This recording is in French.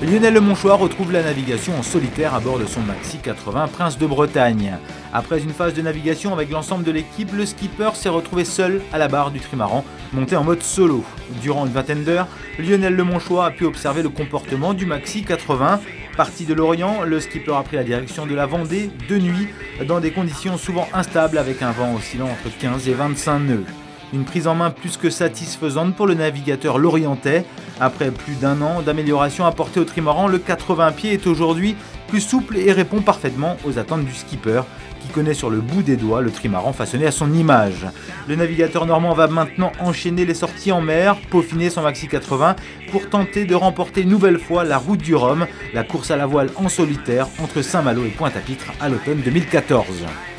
Lionel Lemonchois retrouve la navigation en solitaire à bord de son Maxi 80 Prince de Bretagne. Après une phase de navigation avec l'ensemble de l'équipe, le skipper s'est retrouvé seul à la barre du trimaran, monté en mode solo. Durant une vingtaine d'heures, Lionel Lemonchois a pu observer le comportement du Maxi 80. Parti de Lorient, le skipper a pris la direction de la Vendée de nuit, dans des conditions souvent instables avec un vent oscillant entre 15 et 25 nœuds. Une prise en main plus que satisfaisante pour le navigateur lorientais. Après plus d'un an d'amélioration apportée au trimaran, le 80 pieds est aujourd'hui plus souple et répond parfaitement aux attentes du skipper, qui connaît sur le bout des doigts le trimaran façonné à son image. Le navigateur normand va maintenant enchaîner les sorties en mer, peaufiner son Maxi 80 pour tenter de remporter une nouvelle fois la route du Rhum, la course à la voile en solitaire entre Saint-Malo et Pointe-à-Pitre à l'automne 2014.